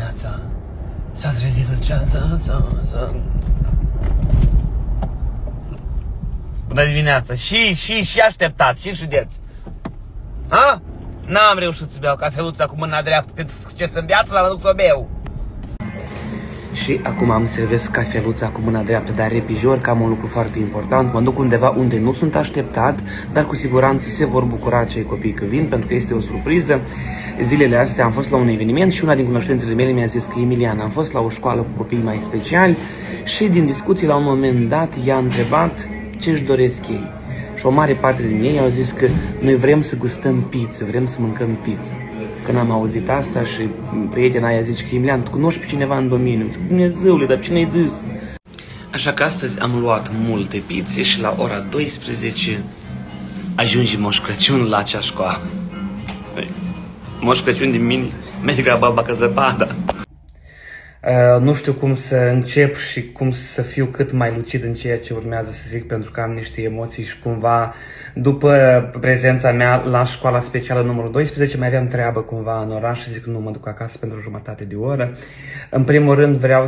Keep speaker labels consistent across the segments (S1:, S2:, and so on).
S1: dimineața s-a trezit Dulceața. Bună dimineața! Și așteptați, și șudeți. Ha? N-am reușit să beau cafeluța cu mâna dreaptă pentru succes în viață, dar mă duc să o beau. Și acum îmi servesc cafeluța cu mâna dreaptă, dar repijor, că am un lucru foarte important. Mă duc undeva unde nu sunt așteptat, dar cu siguranță se vor bucura cei copii că vin, pentru că este o surpriză. Zilele astea am fost la un eveniment și una din cunoștințele mele mi-a zis că Emilian, am fost la o școală cu copii mai speciali și din discuții la un moment dat i-a întrebat ce își doresc ei. Și o mare parte din ei au zis că noi vrem să gustăm pizza, vrem să mâncăm pizza. Când am auzit asta și prietena aia zice că Emilian, tu cunoști pe cineva în domeniu? Zic, Dumnezeule, dar cine ai zis? Așa că astăzi am luat multe pizze și la ora 12 ajunge Moș Crăciun la acea școală. Moș Crăciun din mine merg la baba zăpada. Nu știu cum să încep și cum să fiu cât mai lucid în ceea ce urmează să zic, pentru că am niște emoții și cumva după prezența mea la școala specială numărul 12 mai aveam treabă cumva în oraș și zic nu, mă duc acasă pentru jumătate de oră. În primul rând vreau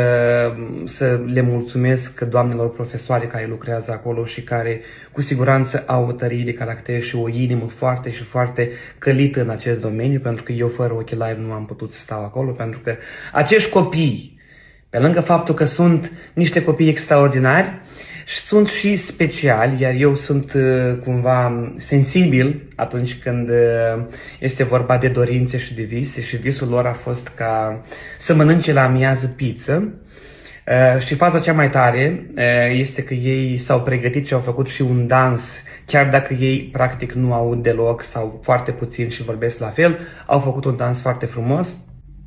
S1: să le mulțumesc doamnelor profesoare care lucrează acolo și care cu siguranță au o tărie de caracter și o inimă foarte și foarte călită în acest domeniu, pentru că eu fără ochelari nu am putut să stau acolo, pentru că acești copii, pe lângă faptul că sunt niște copii extraordinari, sunt și speciali, iar eu sunt cumva sensibil atunci când este vorba de dorințe și de vise și visul lor a fost ca să mănânce la amiază pizza. Și faza cea mai tare este că ei s-au pregătit și au făcut și un dans, chiar dacă ei practic nu aud deloc sau foarte puțin și vorbesc la fel, au făcut un dans foarte frumos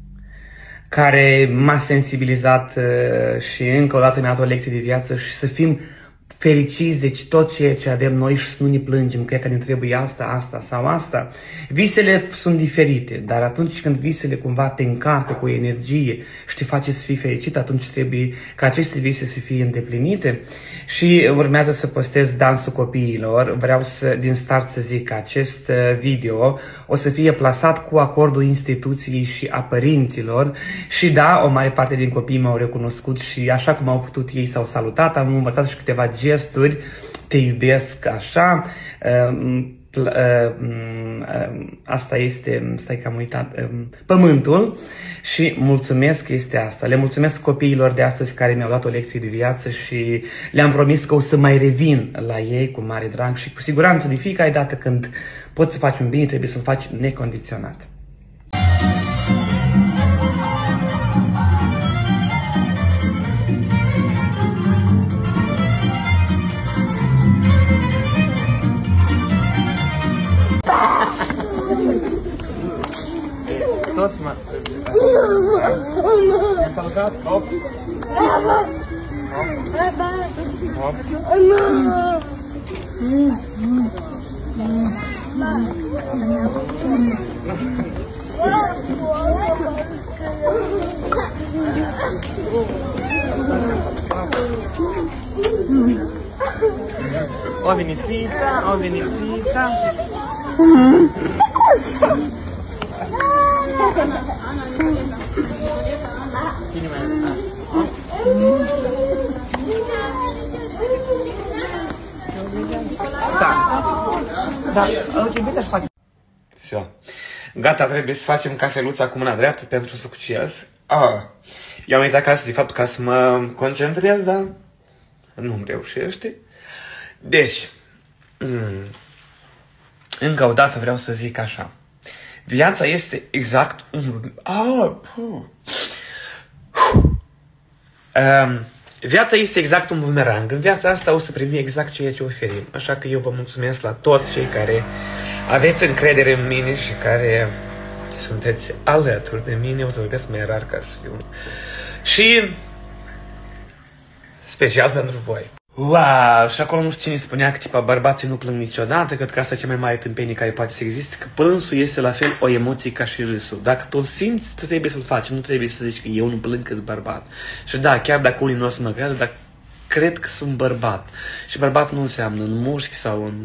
S1: care m-a sensibilizat și încă o dată mi-a dat o lecție de viață și să fim fericiți de tot ceea ce avem noi și să nu ne plângem că ne trebuie asta sau asta. Visele sunt diferite, dar atunci când visele cumva te încarcă cu energie și te face să fii fericit, atunci trebuie ca aceste vise să fie îndeplinite. Și urmează să postez dansul copiilor. Vreau din start să zic că acest video o să fie plasat cu acordul instituției și a părinților. Și da, o mare parte din copii m-au recunoscut și așa cum au putut ei s-au salutat. Am învățat și câteva gesturi, te iubesc așa, asta este, stai că am uitat, pământul, și mulțumesc că este asta. Le mulțumesc copiilor de astăzi care mi-au dat o lecție de viață și le-am promis că o să mai revin la ei cu mare drag și cu siguranță de fiecare dată când poți să faci un bine trebuie să-l faci necondiționat. Toți mă... Ne-am călcat? Hop! Hop! O venit pizza, o venit pizza. Da, uite, aș face. Все. Gata, trebuie să facem cafeluța cu mâna dreaptă pentru succes. Eu am uitat acasă de fapt ca să mă concentrez, dar nu-mi reușește. Deci, încă o dată vreau să zic așa. Viața este exact viața este exact un bumerang. În viața asta o să primi exact ceea ce oferim. Așa că eu vă mulțumesc la toți cei care aveți încredere în mine și care sunteți alături de mine. O să vorbesc mai rar ca să fiu. Și special pentru voi. Wow! Și acolo nu știu cine spunea că tipa bărbații nu plâng niciodată, cred că asta e cea mai mare tâmpenie care poate să existe, că plânsul este la fel o emoție ca și râsul. Dacă tu îl simți, tu trebuie să-l faci, nu trebuie să zici că eu nu plâng că-s bărbat. Și da, chiar dacă unii nu o să mă creadă, dar cred că sunt bărbat. Și bărbat nu înseamnă în mușchi sau în...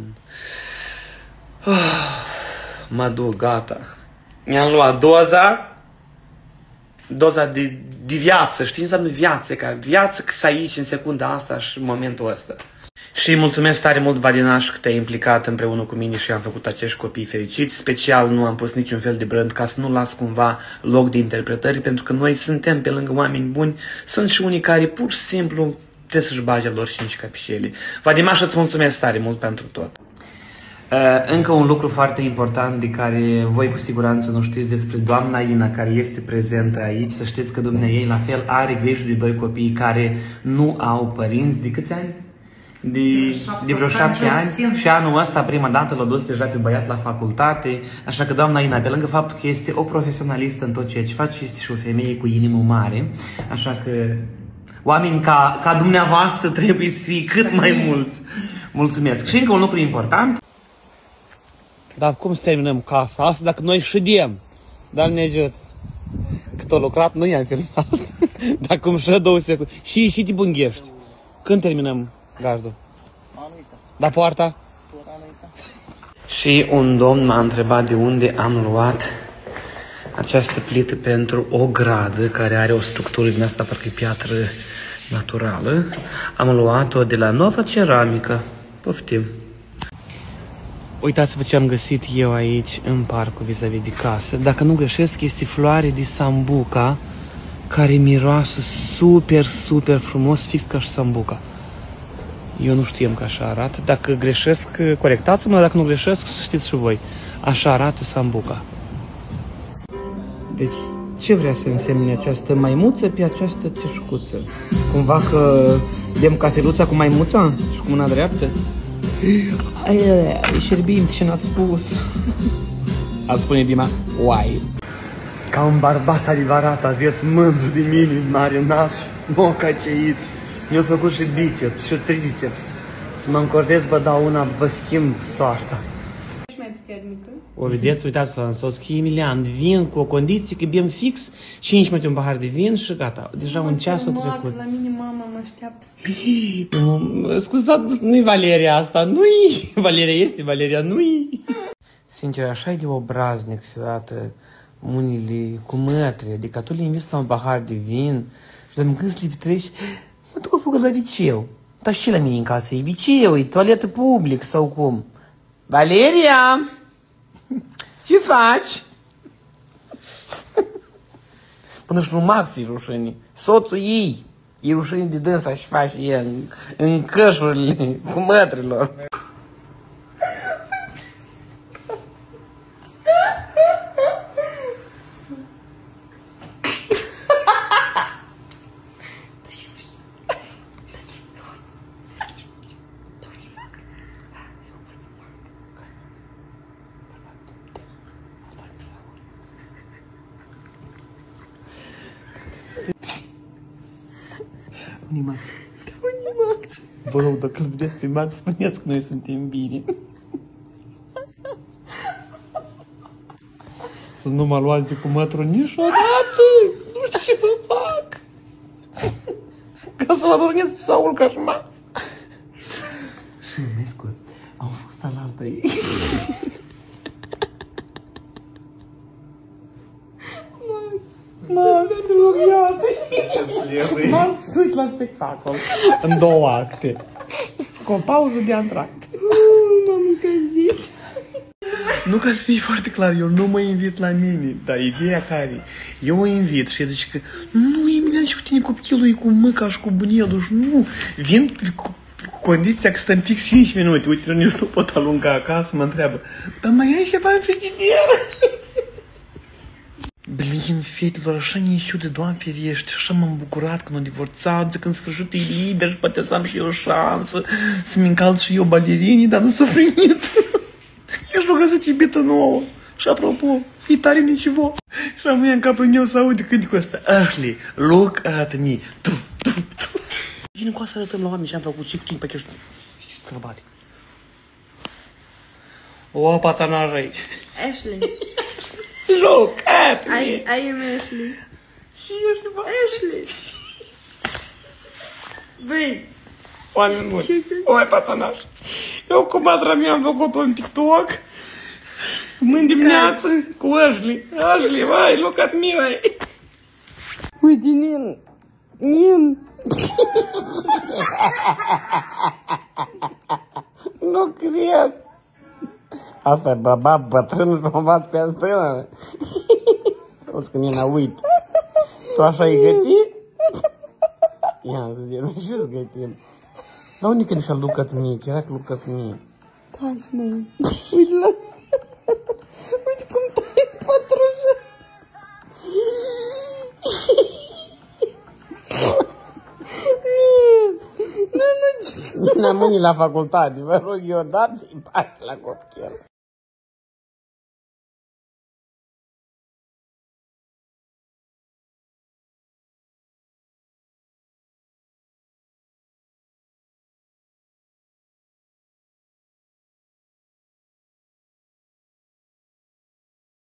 S1: Mă duc, gata. Mi-am luat doza. doza de viață, știi ce înseamnă viață, ca viață că aici în secunda asta și în momentul ăsta. Și mulțumesc tare mult, Vadinaș, că te-ai implicat împreună cu mine și am făcut acești copii fericiți. Special nu am pus niciun fel de brand ca să nu las cumva loc de interpretări, pentru că noi suntem pe lângă oameni buni, sunt și unii care pur și simplu trebuie să-și bage lor 5 capișele. Vadinaș, îți mulțumesc tare mult pentru tot. Încă un lucru foarte important de care voi cu siguranță nu știți despre doamna Ina, care este prezentă aici. Să știți că dumneavoastră la fel are grijă de 2 copii care nu au părinți. De câți ani? De vreo 7 ani. Și anul ăsta prima dată l-a dus deja pe băiat la facultate. Așa că doamna Ina, pe lângă faptul că este o profesionalistă în tot ceea ce face, este și o femeie cu inimă mare. Așa că oameni ca dumneavoastră trebuie să fie cât mai mulți. Mulțumesc. Și încă un lucru important. Dar cum să terminăm casa asta dacă noi ședem? Doamne ajută! Cât a lucrat, nu i-am filmat. Dar cum șă 2 secunde. Și te bunghești. Când terminăm gardul? Anul ăsta. Dar poarta? Anul ăsta. Și un domn m-a întrebat de unde am luat această plită pentru o gradă care are o structură din asta, parcă e piatră naturală. Am luat-o de la Nova Ceramică. Poftim! Uitați-vă ce am găsit eu aici în parcul vis-a-vis de casă. Dacă nu greșesc, este floare de sambuca care miroasă super, super frumos, fix ca și sambuca. Eu nu știam că așa arată. Dacă greșesc, corectați-mă, dacă nu greșesc, știți și voi. Așa arată sambuca. Deci, ce vrea să însemne această maimuță pe această țâșcuță? Cumva că dăm cafeluța cu maimuța și cu mâna dreaptă? E șerbint și n-ați spus. Ați spune Dima, uai. Ca un bărbat adevărat, aveți mândru de mine, mare naș, mocaceit. Mi-au făcut și biceps și triceps. Să mă încordez, vă dau una, vă schimb soarta.
S2: Mai puternică.
S1: O vedeți, uitați-vă, însă o scrie Emilian, vin cu o condiție că bem fix 5 minute un pahar de vin și gata. Deja un ceas a trecut.
S2: La mine mama mă așteaptă.
S1: Scuzați, nu-i Valeria asta, nu-i. Valeria este, Valeria nu-i. Sincer, așa e de obraznic câteodată unile cu mătri, adică tu le inviți la un pahar de vin și de când să le petreci, mă duc o fugă la viceu. Dar și la mine în casă e viceu, e toaletă public sau cum? Valeria! Ce faci? Până și lui Max e rușine. Soțul ei e rușine de dânsa și face ea în cășurile cu mătrilor. Max. Max. Vă rog, dacă îl vedeți pe Max, spuneți că noi suntem bine. Să nu mă luați de cu mătru niciodată. Nu știu ce vă fac. Ca să mă dormiți pe Saul ca și Max. Și Mescu, am fost alaltă ei. Max, te rog, iată! Max, uit la spectacol în 2 acte. Cu o pauză de antract.
S2: M-am încălzit.
S1: Nu ca să fie foarte clar, eu nu mă invit la mine, dar ideea care eu o invit și zice că nu, Emilian, și cu tine copilul e cu măca și cu bunelul și nu, vin cu condiția că stăm fix 5 minute, uite, eu nici nu pot alunga acasă, mă întreabă, mai ai ceva în frigider? Blin, fetelor, așa ne ieșiu de Doamne ferește, așa m-am bucurat când o divorțat, zic, în sfârșit e liber și poate să am și eu o șansă să-mi încalț și eu balerinii, dar nu s-a primit. Ești rugă să-ți iubită nouă. Și apropo, e tare nicivo. Și rămâne în capul meu să aude cântecul ăsta. Ashley, look at me. Vine cu asta arătăm la oameni și am făcut și timp pe chestia. Călbate. O, patanarei.
S2: Ashley.
S1: Look at me.
S2: I am Ashley.
S1: Și ești bă.
S2: Ashley. Băi.
S1: Oameni buni. Oi, patanaș. Eu cu matra mea am făcut un TikTok. Mâine dimineață cu Ashley. Ashley, vai, look at me, vai.
S2: Uite, Nin. Nin.
S1: Nu cred. Asta e bărbat bătrân promovat pe stână. Auzi că Nina, uite. Tu așa ai gătit? Ia să zic, noi și-ți gătim. Dar unde că nici-a lucrat mie? Era că lucrat mie.
S2: Taci, măi. Uite la... Uite cum tai pătrușa.
S1: Nina, mâini la facultate, vă rog eu, dați-i pași la copil.